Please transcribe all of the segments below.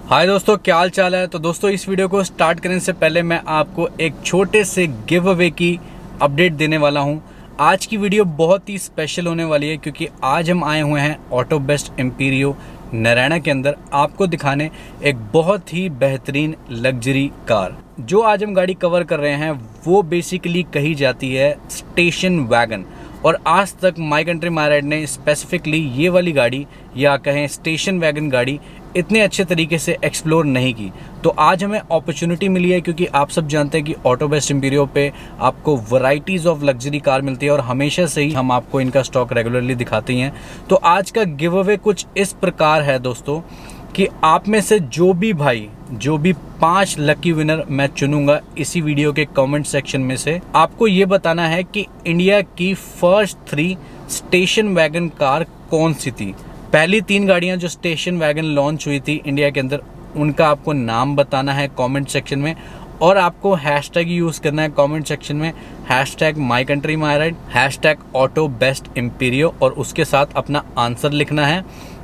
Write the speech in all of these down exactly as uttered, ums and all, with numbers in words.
हाय दोस्तों, क्या हाल चाल है। तो दोस्तों इस वीडियो को स्टार्ट करने से पहले मैं आपको एक छोटे से गिव अवे की अपडेट देने वाला हूं। आज की वीडियो बहुत ही स्पेशल होने वाली है क्योंकि आज हम आए हुए हैं ऑटो बेस्ट इम्पीरियो नरैना के अंदर आपको दिखाने एक बहुत ही बेहतरीन लग्जरी कार। जो आज हम गाड़ी कवर कर रहे हैं वो बेसिकली कही जाती है स्टेशन वैगन, और आज तक माई कंट्री माई राइड ने स्पेसिफिकली ये वाली गाड़ी या कहें स्टेशन वैगन गाड़ी इतने अच्छे तरीके से एक्सप्लोर नहीं की। तो आज हमें अपॉर्चुनिटी मिली है क्योंकि आप सब जानते हैं कि ऑटो बेस्ट इम्पीरियो पे आपको वैरायटीज ऑफ लग्जरी कार मिलती है और हमेशा से ही हम आपको इनका स्टॉक रेगुलरली दिखाते हैं। तो आज का गिव अवे कुछ इस प्रकार है दोस्तों कि आप में से जो भी भाई जो भी पांच लकी विनर मैं चुनूंगा इसी वीडियो के कमेंट सेक्शन में से, आपको ये बताना है कि इंडिया की first three station wagon car कौन सी थी। पहली तीन गाड़ियां जो स्टेशन वैगन लॉन्च हुई थी इंडिया के अंदर, उनका आपको नाम बताना है कमेंट सेक्शन में, और आपको हैशटैग यूज करना है कमेंट सेक्शन में, hashtag my country my ride, hashtag auto best Imperio, और उसके साथ अपना आंसर लिखना है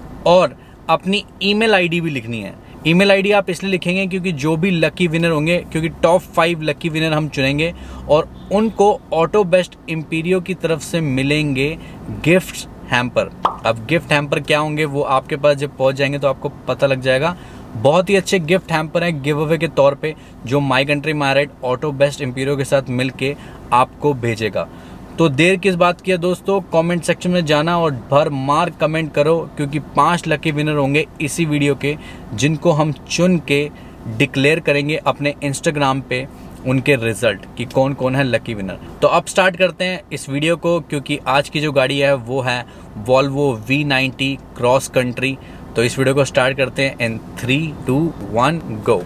और अपनी ईमेल आईडी भी लिखनी है। ईमेल आईडी आप इसलिए लिखेंगे क्योंकि जो भी लकी विनर होंगे, क्योंकि टॉप फाइव लकी विनर हम चुनेंगे और उनको ऑटो बेस्ट इम्पीरियो की तरफ से मिलेंगे गिफ्ट हैम्पर। अब गिफ्ट हैम्पर क्या होंगे वो आपके पास जब पहुंच जाएंगे तो आपको पता लग जाएगा। बहुत ही अच्छे गिफ्ट हैम्पर हैं गिव अवे के तौर पे जो my country my ride auto best Imperio के साथ मिलके आपको भेजेगा। तो देर किस बात की है दोस्तों, कमेंट सेक्शन में जाना और भर मार कमेंट करो क्योंकि पांच लकी विनर होंगे इसी वीडियो के जिनको हम चुन के डिक्लेयर करेंगे अपने इंस्टाग्राम पे उनके रिजल्ट कि कौन कौन है लकी विनर। तो अब स्टार्ट करते हैं इस वीडियो को क्योंकि आज की जो गाड़ी है वो है Volvo V ninety cross country. तो इस वीडियो को स्टार्ट करते हैं in three two one go.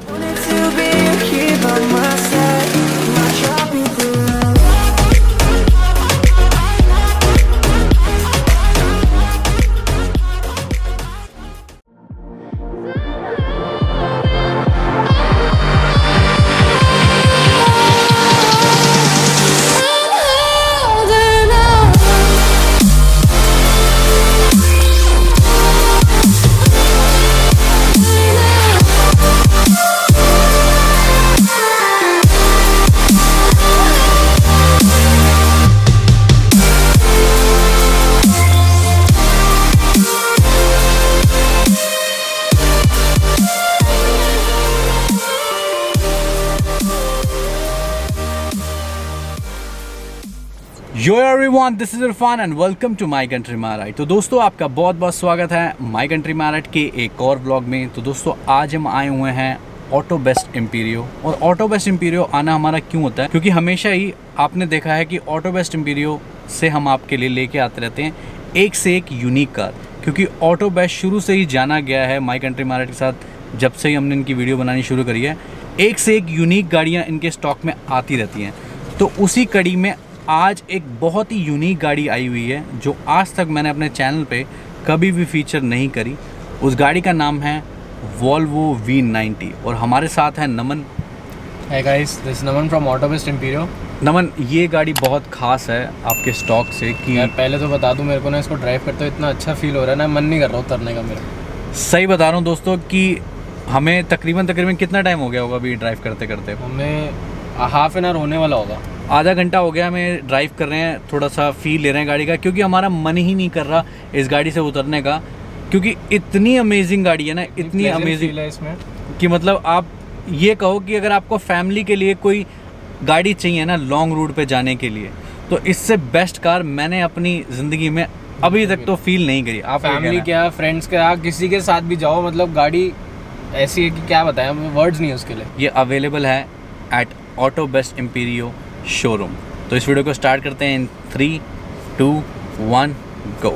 Yo everyone, this is Irfan and welcome to my country my ride. तो दोस्तों आपका बहुत बहुत स्वागत है माई कंट्री माई राइड के एक और व्लॉग में। तो दोस्तों आज हम आए हुए हैं ऑटो बेस्ट इम्पीरियो। और ऑटो बेस्ट इम्पीरियो आना हमारा क्यों होता है क्योंकि हमेशा ही आपने देखा है कि ऑटो बेस्ट इम्पीरियो से हम आपके लिए लेके आते रहते हैं एक से एक यूनिक कार। क्योंकि ऑटो बेस्ट शुरू से ही जाना गया है माई कंट्री माई राइड के साथ, जब से ही हमने इनकी वीडियो बनानी शुरू करी है एक से एक यूनिक गाड़ियाँ इनके स्टॉक में आती रहती हैं। तो उसी कड़ी में आज एक बहुत ही यूनिक गाड़ी आई हुई है जो आज तक मैंने अपने चैनल पे कभी भी फीचर नहीं करी। उस गाड़ी का नाम है वॉल्वो वी नाइंटी और हमारे साथ है Naman. Hey guys, this is Naman from auto best Imperio. Naman, ये गाड़ी बहुत खास है आपके स्टॉक से कि यार पहले तो बता दूं, मेरे को ना इसको ड्राइव करते हुए इतना अच्छा फील हो रहा है ना, मन नहीं कर रहा उतरने का मेरा। सही बता रहा हूँ दोस्तों कि हमें तकरीबन तकरीबन कितना टाइम हो गया होगा अभी ड्राइव करते करते? हमें हाफ एन आवर होने वाला होगा, आधा घंटा हो गया हमें ड्राइव कर रहे हैं। थोड़ा सा फील ले रहे हैं गाड़ी का क्योंकि हमारा मन ही नहीं कर रहा इस गाड़ी से उतरने का, क्योंकि इतनी अमेजिंग गाड़ी है ना, इतनी अमेजिंग है इसमें कि मतलब आप ये कहो कि अगर आपको फैमिली के लिए कोई गाड़ी चाहिए ना लॉन्ग रूट पे जाने के लिए, तो इससे बेस्ट कार मैंने अपनी ज़िंदगी में अभी तक तो फील नहीं करी। आप फैमिली क्या, फ्रेंड्स क्या, किसी के साथ भी जाओ, मतलब गाड़ी ऐसी है कि क्या बताएं, वर्ड्स नहीं है उसके लिए। ये अवेलेबल है at auto best Imperio showroom. तो इस वीडियो को स्टार्ट करते हैं in three two one go.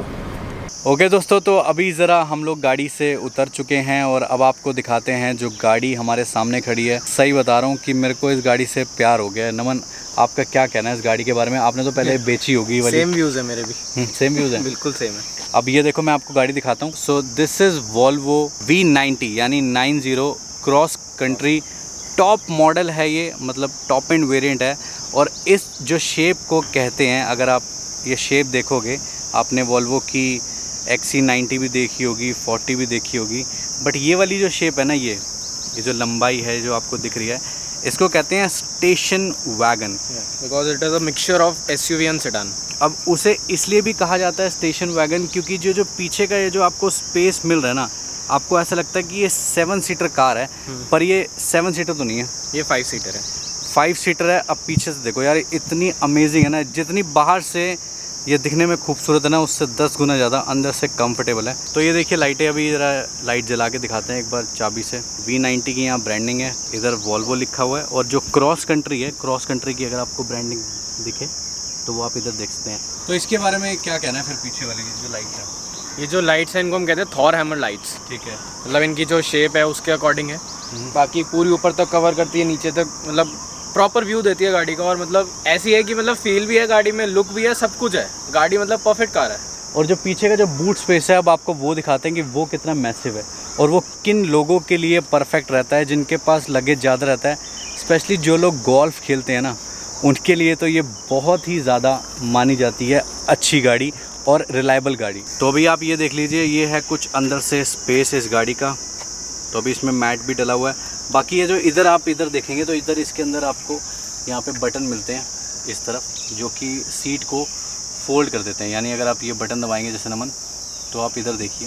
Okay दोस्तों, तो अभी ज़रा हम लोग गाड़ी से उतर चुके हैं और अब आपको दिखाते हैं जो गाड़ी हमारे सामने खड़ी है। सही बता रहा हूँ कि मेरे को इस गाड़ी से प्यार हो गया है। नमन, आपका क्या कहना है इस गाड़ी के बारे में? आपने तो पहले बेची होगी वाली। सेम व्यूज़ है मेरे भी। सेम व्यूज़ है, बिल्कुल सेम है। अब ये देखो मैं आपको गाड़ी दिखाता हूँ। So this is Volvo V ninety यानी nine zero cross country. Top model है ये, मतलब टॉप एंड वेरिएंट है। और इस जो शेप को कहते हैं, अगर आप ये शेप देखोगे, आपने वॉल्वो की एक्स सी नाइंटी भी देखी होगी, फोर्टी भी देखी होगी, बट ये वाली जो शेप है ना, ये ये जो लंबाई है जो आपको दिख रही है, इसको कहते हैं station wagon, because it is a mixture of SUV and sedan. अब उसे इसलिए भी कहा जाता है स्टेशन वैगन क्योंकि जो जो पीछे का ये जो आपको स्पेस मिल रहा है ना, आपको ऐसा लगता है कि ये सेवन सीटर कार है, पर ये सेवन सीटर तो नहीं है, ये फाइव सीटर है। फाइव सीटर है। अब पीछे से देखो यार, इतनी अमेजिंग है ना, जितनी बाहर से ये दिखने में खूबसूरत है ना, उससे दस गुना ज़्यादा अंदर से कंफर्टेबल है। तो ये देखिए लाइटें, अभी ज़रा लाइट जला के दिखाते हैं एक बार चाबी से। वी नाइन्टी की यहाँ ब्रांडिंग है, इधर वॉल्वो लिखा हुआ है, और जो क्रॉस कंट्री है, क्रॉस कंट्री की अगर आपको ब्रांडिंग दिखे तो वो आप इधर देख सकते हैं। तो इसके बारे में क्या कहना है फिर पीछे वाली जो लाइट है? ये जो लाइट्स हैं इनको हम कहते हैं थॉर हैमर लाइट्स। ठीक है, मतलब इनकी जो शेप है उसके अकॉर्डिंग है, बाकी पूरी ऊपर तक कवर करती है, नीचे तक मतलब प्रॉपर व्यू देती है गाड़ी का। और मतलब ऐसी है कि मतलब फील भी है गाड़ी में, लुक भी है, सब कुछ है, गाड़ी मतलब परफेक्ट कार है। और जो पीछे का जो बूट स्पेस है, अब आपको वो दिखाते हैं कि वो कितना मैसिव है और वो किन लोगों के लिए परफेक्ट रहता है, जिनके पास लगेज ज़्यादा रहता है। स्पेशली जो लोग गोल्फ खेलते हैं ना, उनके लिए तो ये बहुत ही ज़्यादा मानी जाती है अच्छी गाड़ी और रिलायबल गाड़ी। तो अभी आप ये देख लीजिए, ये है कुछ अंदर से स्पेस इस गाड़ी का। तो अभी इसमें मैट भी डला हुआ है। बाकी ये जो इधर आप इधर देखेंगे तो इधर इसके अंदर आपको यहाँ पे बटन मिलते हैं इस तरफ, जो कि सीट को फोल्ड कर देते हैं। यानी अगर आप ये बटन दबाएंगे जैसे नमन, तो आप इधर देखिए,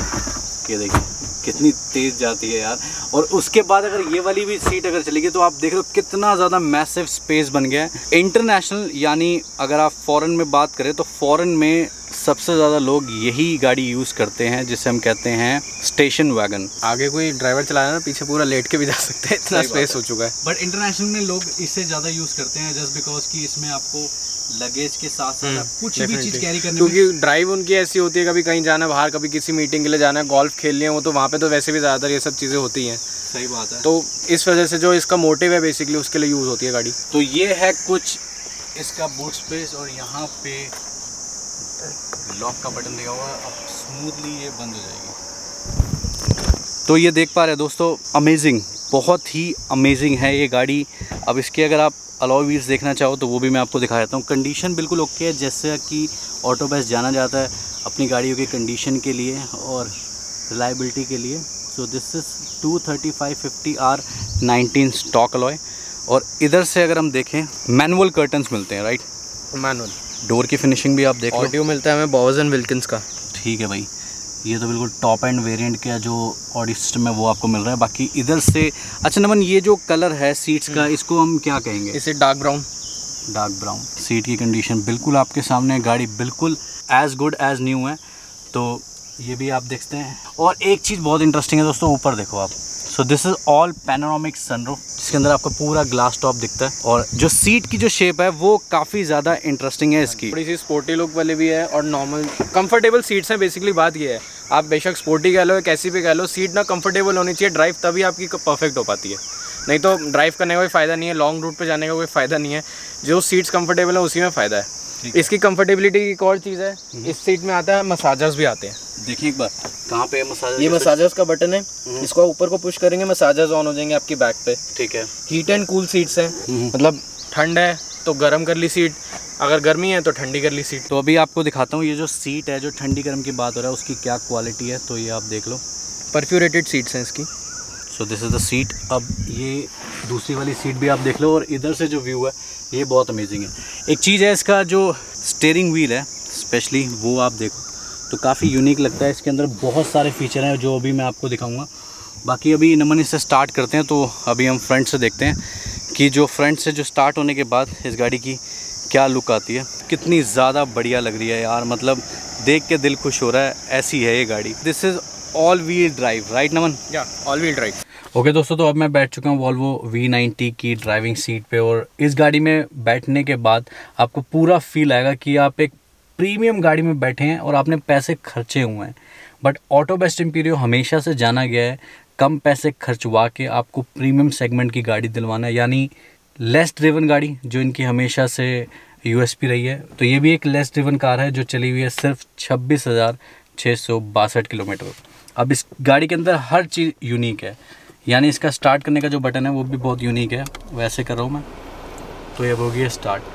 ये देखिए कितनी तेज़ जाती है यार। और उसके बाद अगर ये वाली भी सीट अगर चलेगी तो आप देख लो कितना ज़्यादा मैसिव स्पेस बन गया है। इंटरनेशनल यानी अगर आप फ़ॉरेन में बात करें तो फ़ॉरेन में सबसे ज़्यादा लोग यही गाड़ी यूज़ करते हैं, जिसे हम कहते हैं स्टेशन वैगन। आगे कोई ड्राइवर चलाया ना, पीछे पूरा लेट के भी जा सकते हैं, इतना स्पेस हो चुका है। बट इंटरनेशनल में लोग इससे ज़्यादा यूज़ करते हैं जस्ट बिकॉज कि इसमें आपको लगेज के साथ साथ कुछ भी चीज़ कैरी करने, क्योंकि ड्राइव उनकी ऐसी होती है, कभी कहीं जाना है बाहर, कभी किसी मीटिंग के लिए जाना है, गोल्फ खेलनी है, वो तो वहाँ पे तो वैसे भी ज़्यादातर ये सब चीज़ें होती हैं। सही बात है। तो इस वजह से जो इसका मोटिव है बेसिकली उसके लिए यूज़ होती है गाड़ी। तो ये है कुछ इसका बूट स्पेस, और यहाँ पे लॉक का बटन दिया हुआ है, अब स्मूथली ये बंद हो जाएगी। तो ये देख पा रहे हैं दोस्तों, अमेजिंग, बहुत ही अमेजिंग है ये गाड़ी। अब इसके अगर आप अलॉय व्हील्स देखना चाहो तो वो भी मैं आपको दिखा देता हूँ। कंडीशन बिल्कुल ओके है, जैसे कि ऑटो बेस्ट जाना जाता है अपनी गाड़ियों की कंडीशन के लिए और रिलायबिलिटी के लिए। So this is two thirty five fifty R nineteen stock alloy. और इधर से अगर हम देखें, मैनुअल कर्टन्स मिलते हैं, राइट? मैनुअल। डोर की फिनिशिंग भी आप देख लो। ऑडियो मिलता है हमें बॉवर्स एंड विल्किंस का। ठीक है भाई, ये तो बिल्कुल टॉप एंड वेरिएंट का जो ऑडियो सिस्टम है वो आपको मिल रहा है। बाकी इधर से, अच्छा नमन, ये जो कलर है सीट्स का, इसको हम क्या कहेंगे? इसे dark brown. Dark brown. Seat की कंडीशन बिल्कुल आपके सामने, गाड़ी बिल्कुल एज गुड एज न्यू है। तो ये भी आप देखते हैं। और एक चीज़ बहुत इंटरेस्टिंग है दोस्तों, ऊपर देखो आप। So this is all panoramic sunroof, जिसके अंदर आपको पूरा ग्लास टॉप दिखता है। और जो सीट की जो शेप है वो काफ़ी ज़्यादा इंटरेस्टिंग है इसकी। थोड़ी सी स्पोर्टी लुक वाली भी है और नॉर्मल कंफर्टेबल सीट्स हैं। बेसिकली बात ये है, आप बेशक स्पोर्टी कह लो या कैसी भी कह लो, सीट ना कंफर्टेबल होनी चाहिए, ड्राइव तभी आपकी परफेक्ट हो पाती है। नहीं तो ड्राइव करने का कोई फ़ायदा नहीं है, लॉन्ग रूट पे जाने का कोई फ़ायदा नहीं है। जो सीट्स कंफर्टेबल है उसी में फ़ायदा है। इसकी कंफर्टेबिलिटी की एक और चीज़ है, इस सीट में आता है मसाजर्स भी आते हैं। देखिए एक बार, कहाँ पे है मसाजर? ये मसाजर्स का बटन है, इसको ऊपर को पुश करेंगे, मसाजर्स ऑन हो जाएंगे आपकी बैक पे। ठीक है। हीट एंड कूल सीट्स हैं, मतलब ठंड है तो गर्म कर ली सीट, अगर गर्मी है तो ठंडी कर ली सीट। तो अभी आपको दिखाता हूँ ये जो सीट है, जो ठंडी गर्म की बात हो रहा है, उसकी क्या क्वालिटी है। तो ये आप देख लो, परफ्यूरेटेड सीट्स हैं इसकी। So this is the seat. अब ये दूसरी वाली सीट भी आप देख लो, और इधर से जो व्यू है ये बहुत अमेजिंग है। एक चीज़ है, इसका जो स्टीयरिंग व्हील है स्पेशली, वो आप देखो तो काफ़ी यूनिक लगता है। इसके अंदर बहुत सारे फीचर हैं जो अभी मैं आपको दिखाऊंगा। बाकी अभी नमन इससे स्टार्ट करते हैं, तो अभी हम फ्रंट से देखते हैं कि जो फ्रंट से जो स्टार्ट होने के बाद इस गाड़ी की क्या लुक आती है। कितनी ज़्यादा बढ़िया लग रही है यार, मतलब देख के दिल खुश हो रहा है, ऐसी है ये गाड़ी। This is all wheel drive, right Naman? या ऑल व्हील ड्राइव। ओके दोस्तों, तो अब मैं बैठ चुका हूँ वॉल्वो वी नाइन्टी की ड्राइविंग सीट पे, और इस गाड़ी में बैठने के बाद आपको पूरा फील आएगा कि आप एक प्रीमियम गाड़ी में बैठे हैं और आपने पैसे खर्चे हुए हैं। बट ऑटो बेस्ट इंपीरियो हमेशा से जाना गया है कम पैसे खर्चवा के आपको प्रीमियम सेगमेंट की गाड़ी दिलवाना, यानी लेस ड्रिवन गाड़ी, जो इनकी हमेशा से यूएसपी रही है। तो ये भी एक लेस ड्रिवन कार है जो चली हुई है सिर्फ छब्बीस हज़ार छः सौ बासठ किलोमीटर। अब इस गाड़ी के अंदर हर चीज़ यूनिक है, यानी इसका स्टार्ट करने का जो बटन है वो भी बहुत यूनिक है। वैसे कर रहा हूँ मैं, तो ये हो गया स्टार्ट।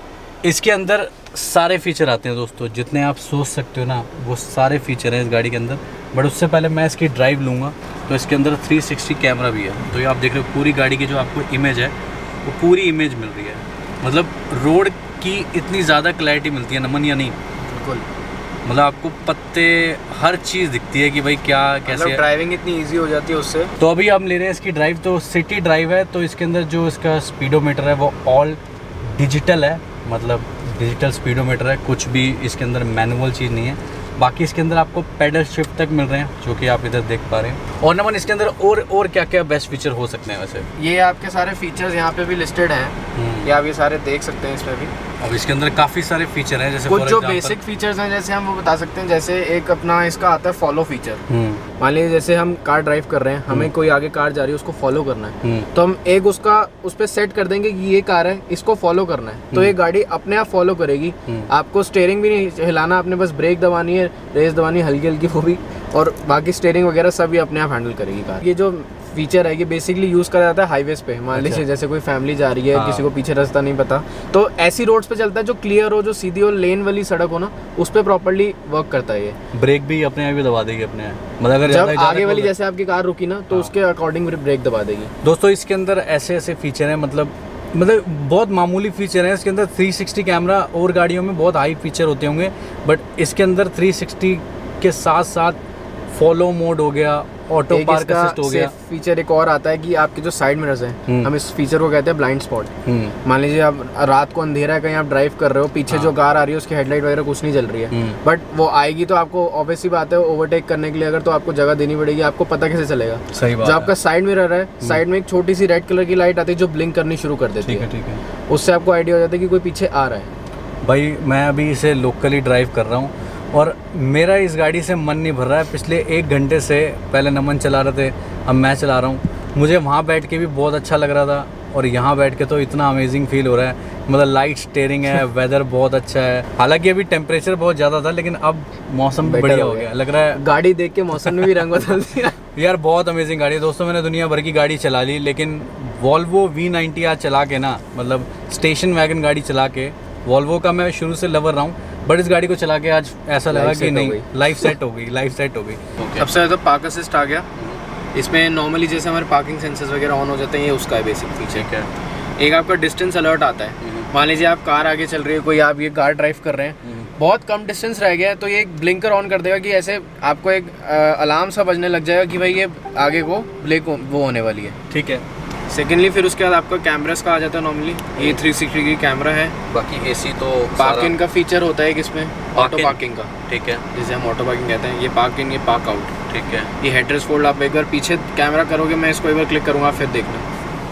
इसके अंदर सारे फीचर आते हैं दोस्तों, जितने आप सोच सकते हो ना वो सारे फीचर हैं इस गाड़ी के अंदर। बट उससे पहले मैं इसकी ड्राइव लूँगा। तो इसके अंदर थ्री सिक्सटी कैमरा भी है। तो ये आप देख रहे हो पूरी गाड़ी की जो आपको इमेज है वो पूरी इमेज मिल रही है। मतलब रोड की इतनी ज़्यादा क्लैरिटी मिलती है नमन, या नहीं? बिल्कुल, मतलब आपको पत्ते हर चीज़ दिखती है कि भाई क्या कैसे मतलब ड्राइविंग इतनी इजी हो जाती है उससे। तो अभी हम ले रहे हैं इसकी ड्राइव। तो सिटी ड्राइव है, तो इसके अंदर जो इसका स्पीडोमीटर है वो ऑल डिजिटल है, मतलब डिजिटल स्पीडोमीटर है। कुछ भी इसके अंदर मैनुअल चीज़ नहीं है। बाकी इसके अंदर आपको पेडल शिफ्ट तक मिल रहे हैं, जो कि आप इधर देख पा रहे हैं। और नमन इसके अंदर और और क्या क्या बेस्ट फीचर हो सकते हैं वैसे? ये आपके सारे फीचर्स यहाँ पे भी लिस्टेड हैं, ये आप ये सारे देख सकते हैं इसमें भी। अब इसके अंदर काफ़ी सारे फीचर हैं, जैसे कुछ जो बेसिक फीचर्स हैं जैसे हम वो बता सकते हैं। जैसे एक अपना इसका आता है फॉलो फीचर। मान लीजिए जैसे हम कार ड्राइव कर रहे हैं, हमें कोई आगे कार जा रही है उसको फॉलो करना है, तो हम एक उसका उस पर सेट कर देंगे कि ये कार है, इसको फॉलो करना है, तो ये गाड़ी अपने आप फॉलो करेगी। आपको स्टीयरिंग भी नहीं हिलाना, आपने बस ब्रेक दबानी है, रेस दबानी है हल्की हल्की वो भी, और बाकी स्टीयरिंग वगैरह सब भी अपने आप हैंडल करेगी कार। ये जो फीचर है ये बेसिकली यूज़ करा जाता है हाईवेज पे। मान लीजिए जैसे कोई फैमिली जा रही है, हाँ। किसी को पीछे रास्ता नहीं पता, तो ऐसी रोड्स पे चलता है जो क्लियर हो, जो सीधी हो, लेन वाली सड़क हो ना, उस पर प्रॉपर्ली वर्क करता है ये। ब्रेक भी अपने आप ही दबा देगी अपने आप, मतलब अगर जब आगे वाली जैसे आपकी कार रुकी ना तो हाँ। उसके अकॉर्डिंग ब्रेक दबा देगी। दोस्तों इसके अंदर ऐसे ऐसे फीचर हैं, मतलब मतलब बहुत मामूली फीचर हैं इसके अंदर। थ्री सिक्सटी कैमरा और गाड़ियों में बहुत हाई फीचर होते होंगे, बट इसके अंदर थ्री सिक्सटी के साथ साथ फॉलो मोड हो गया, ऑटो पार्क असिस्ट हो गया। फीचर एक और आता है कि आपके जो साइड मिरर्स हैं, हम इस फीचर को कहते हैं ब्लाइंड स्पॉट। मान लीजिए आप रात को अंधेरा है, कहीं आप ड्राइव कर रहे हो, पीछे हाँ। जो कार आ रही है उसकी हेडलाइट वगैरह कुछ नहीं जल रही है, बट वो आएगी तो आपको ऑब्वियसली बात है ओवरटेक करने के लिए अगर तो आपको जगह देनी पड़ेगी। आपको पता कैसे चलेगा? सही बात। जो आपका साइड मिरर है, साइड में एक छोटी सी रेड कलर की लाइट आती है जो ब्लिंक करनी शुरू कर देती है, ठीक है, उससे आपको आइडिया हो जाता है कि कोई पीछे आ रहा है। भाई मैं अभी इसे लोकली ड्राइव कर रहा हूँ और मेरा इस गाड़ी से मन नहीं भर रहा है। पिछले एक घंटे से पहले नमन चला रहे थे, अब मैं चला रहा हूँ। मुझे वहाँ बैठ के भी बहुत अच्छा लग रहा था और यहाँ बैठ के तो इतना अमेजिंग फील हो रहा है। मतलब लाइट स्टीयरिंग है, वेदर बहुत अच्छा है। हालांकि अभी टेम्परेचर बहुत ज़्यादा था, लेकिन अब मौसम भी बढ़िया हो गया लग रहा है। गाड़ी देख के मौसम में भी रंग बदल दिया। यार बहुत अमेजिंग गाड़ी है दोस्तों। मैंने दुनिया भर की गाड़ी चला ली, लेकिन वॉल्वो वी नाइन्टी आज चला के ना, मतलब स्टेशन वैगन गाड़ी चला के, वॉल्वो का मैं शुरू से लवर रहा हूँ, बट इस गाड़ी को चला के आज ऐसा लगा कि नहीं, लाइफ सेट हो गई, लाइफ सेट हो गई। सबसे ज़्यादा पार्क असिस्ट आ गया इसमें। नॉर्मली जैसे हमारे पार्किंग सेंसर्स वगैरह ऑन हो जाते हैं, ये उसका है बेसिक फीचर। है एक आपका डिस्टेंस अलर्ट आता है। मान लीजिए आप कार आगे चल रही है, कोई आप ये कार ड्राइव कर रहे हैं, बहुत कम डिस्टेंस रह गया है, तो ये एक ब्लिंकर ऑन कर देगा कि ऐसे आपको एक अलार्म सा बजने लग जाएगा कि भाई ये आगे को ब्रेक वो होने वाली है, ठीक है। सेकेंडली फिर उसके बाद आपका कैमरास का आ जाता है नॉर्मली। ये थ्री सिक्सटी डिग्री कैमरा है। बाकी एसी तो पार्क इन का फीचर होता है एक इसमें, ऑटो पार्किंग का, ठीक है, जिसे हम ऑटो पार्किंग कहते हैं। ये पार्क इन, ये पार्क आउट, ठीक है। ये हेडरेस्ट फोल्ड। आप एक बार पीछे कैमरा करोगे, मैं इसको एक बार क्लिक करूँगा, फिर देखना।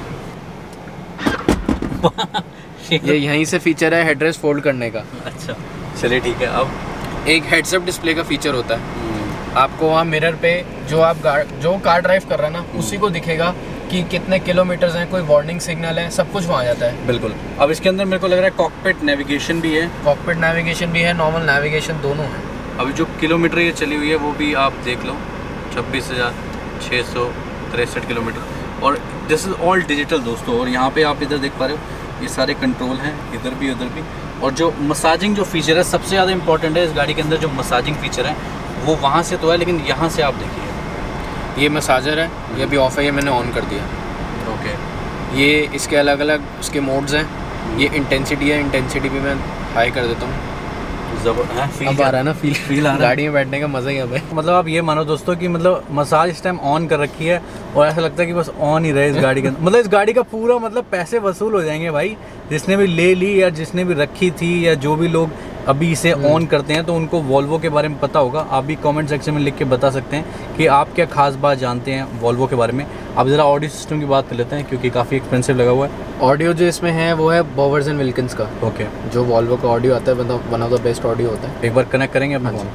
ये यहीं से फीचर है हेडरेस्ट फोल्ड करने का। अच्छा चलिए ठीक है। अब एक हेड्सअप डिस्प्ले का फीचर होता है। आपको वहाँ मिरर पे जो आप जो कार ड्राइव कर रहा है ना, उसी को दिखेगा कि कितने किलोमीटर्स हैं, कोई वार्निंग सिग्नल है, सब कुछ वहाँ आ जाता है। बिल्कुल। अब इसके अंदर मेरे को लग रहा है कॉकपिट नेविगेशन भी है। कॉकपिट नेविगेशन भी है, नॉर्मल नेविगेशन दोनों है। अभी जो किलोमीटर ये चली हुई है वो भी आप देख लो, छब्बीस हज़ार छः सौ तिरसठ किलोमीटर। और दिस इज़ ऑल डिजिटल दोस्तों। और यहाँ पे आप इधर देख पा रहे हो, ये सारे कंट्रोल हैं, इधर भी उधर भी। और जो मसाजिंग जो फीचर है सबसे ज़्यादा इंपॉर्टेंट है इस गाड़ी के अंदर, जो मसाजिंग फीचर है वो वहाँ से तो है, लेकिन यहाँ से आप देखिए, ये मसाजर है, ये भी ऑफ है, ये मैंने ऑन कर दिया। ओके। ये इसके अलग अलग उसके मोड्स हैं। ये इंटेंसिटी है, इंटेंसिटी भी मैं हाई कर देता हूँ। जबरदस्त अब आ रहा है ना फील, फील आ रहा है। गाड़ी में बैठने का मज़ा ही अब है। मतलब आप ये मानो दोस्तों कि मतलब मसाज इस टाइम ऑन कर रखी है और ऐसा लगता है कि बस ऑन ही रहे इस गाड़ी के अंदर। मतलब इस गाड़ी का पूरा मतलब पैसे वसूल हो जाएंगे भाई, जिसने भी ले ली या जिसने भी रखी थी या जो भी लोग अभी इसे ऑन करते हैं, तो उनको वॉल्वो के बारे में पता होगा। आप भी कमेंट सेक्शन में लिख के बता सकते हैं कि आप क्या खास बात जानते हैं वॉल्वो के बारे में। अब ज़रा ऑडियो सिस्टम की बात कर लेते हैं, क्योंकि काफ़ी एक्सपेंसिव लगा हुआ है। ऑडियो जो इसमें है वो है बॉवर्स एंड विल्किंस का। ओके। जो वॉल्वो का ऑडियो आता है, मतलब one of the best audio होता है। एक बार कनेक्ट करेंगे अपना फोन।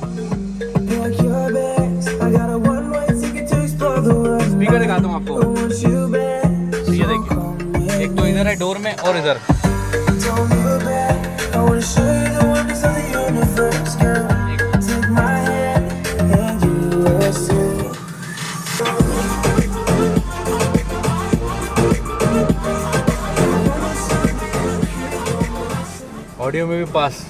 स्पीकर दिखाता हूँ आपको, ये देखिए, एक तो इधर है डोर में और इधर। ऑडियो में भी पास,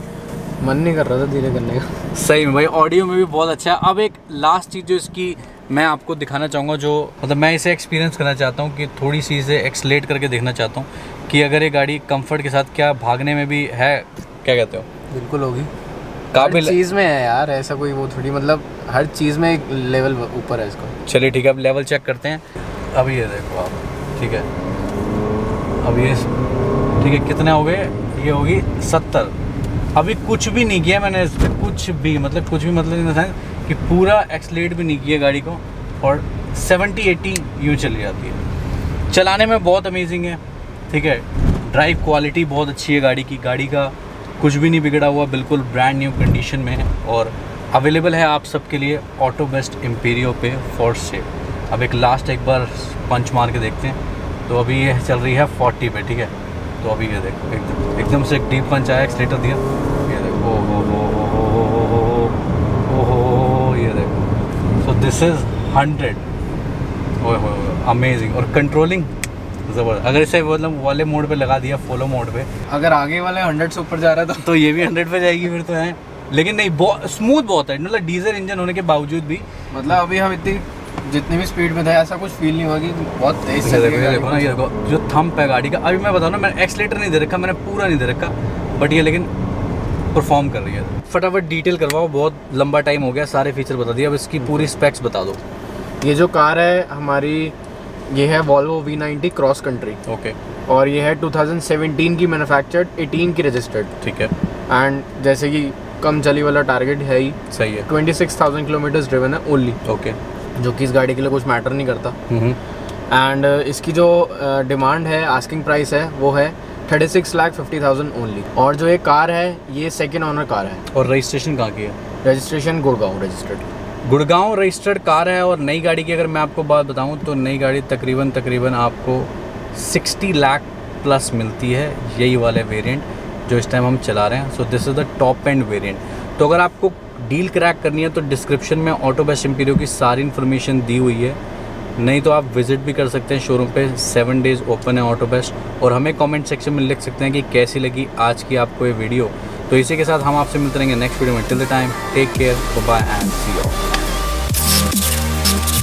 मन नहीं कर रहा था धीरे करने का। सही में भाई ऑडियो में भी बहुत अच्छा है। अब एक लास्ट चीज़ जो इसकी मैं आपको दिखाना चाहूँगा, जो मतलब मैं इसे एक्सपीरियंस करना चाहता हूँ कि थोड़ी सी इसे एक्सलेट करके देखना चाहता हूँ कि अगर ये गाड़ी कंफर्ट के साथ क्या भागने में भी है, क्या कहते हो? बिल्कुल होगी, काबिल हर चीज़ में है यार, ऐसा कोई वो थोड़ी, मतलब हर चीज़ में एक लेवल ऊपर है इसको। चलिए ठीक है, अब लेवल चेक करते हैं। अब ये देखो आप, ठीक है, अब ये ठीक है, कितने हो गए? ये होगी सत्तर। अभी कुछ भी नहीं किया मैंने इस पर, कुछ भी मतलब कुछ भी मतलब इन द सेंस कि पूरा एक्सलेट भी नहीं किया गाड़ी को, और सेवेंटी एटी यूँ चली जाती है। चलाने में बहुत अमेजिंग है, ठीक है। ड्राइव क्वालिटी बहुत अच्छी है गाड़ी की, गाड़ी का कुछ भी नहीं बिगड़ा हुआ, बिल्कुल ब्रांड न्यू कंडीशन में है और अवेलेबल है आप सबके लिए ऑटो बेस्ट इम्पीरियो पे फोर्स से। अब एक लास्ट एक बार पंच मार के देखते हैं। तो अभी ये चल रही है फोर्टी पे, ठीक है। तो अभी ये देखो एकदम एकदम से एक डीप पंच आया, एक्सलेटर दिया, ये देखो ओ हो हो हो हो हो हो हो हो, ये देखो। सो दिस इज़ हंड्रेड, ओए हो अमेजिंग। और कंट्रोलिंग ज़बरदस्त। अगर इसे मतलब वाले मोड पे लगा दिया, फॉलो मोड पे, अगर आगे वाले हंड्रेड से ऊपर जा रहा है तो तो ये भी हंड्रेड पे जाएगी फिर तो है। लेकिन नहीं, बहुत स्मूथ बहुत है, मतलब डीजल इंजन होने के बावजूद भी। मतलब अभी हम इतनी जितनी भी स्पीड में था ऐसा कुछ फील नहीं हुआ कि बहुत तेज ये देखो, ये देखो ना, ये देखो जो थंप है गाड़ी का। अभी मैं बताऊँ ना, मैंने एक्सलेटर नहीं दे रखा, मैंने पूरा नहीं दे रखा, बट ये लेकिन परफॉर्म कर रही है। फटाफट डिटेल करवाओ, बहुत लंबा टाइम हो गया, सारे फीचर बता दिए, अब इसकी पूरी स्पेक्स बता दो। ये जो कार है हमारी, ये है Volvo V ninety cross country, okay, और ये है टू थाउजेंड सेवेंटीन की मैन्युफैक्चर्ड, एटीन की रजिस्टर्ड, ठीक है। एंड जैसे कि कम चली वाला टारगेट है ही, सही है। Twenty six thousand kilometres driven है ओनली, ओके, जो कि इस गाड़ी के लिए कुछ मैटर नहीं करता। एंड इसकी जो डिमांड है, आस्किंग प्राइस है, वो है thirty six lakh fifty thousand only. और जो ये कार है ये सेकेंड ओनर कार है। और रजिस्ट्रेशन कहाँ की है? Registration Gurgaon registered, Gurgaon registered car है। और नई गाड़ी की अगर मैं आपको बात बताऊं तो नई गाड़ी तकरीबन तकरीबन आपको सिक्सटी लाख प्लस मिलती है, यही वाले वेरिएंट जो इस टाइम हम चला रहे हैं। So this is the top end variant. तो अगर आपको डील क्रैक करनी है तो डिस्क्रिप्शन में ऑटो बेस्ट इम्पीरियो की सारी इन्फॉर्मेशन दी हुई है, नहीं तो आप विजिट भी कर सकते हैं शोरूम पे। सेवन डेज़ ओपन है ऑटो बेस्ट। और हमें कमेंट सेक्शन में लिख सकते हैं कि कैसी लगी आज की आपको ये वीडियो। तो इसी के साथ हम आपसे मिलते रहेंगे नेक्स्ट वीडियो में। Till the time take care, bye and see you.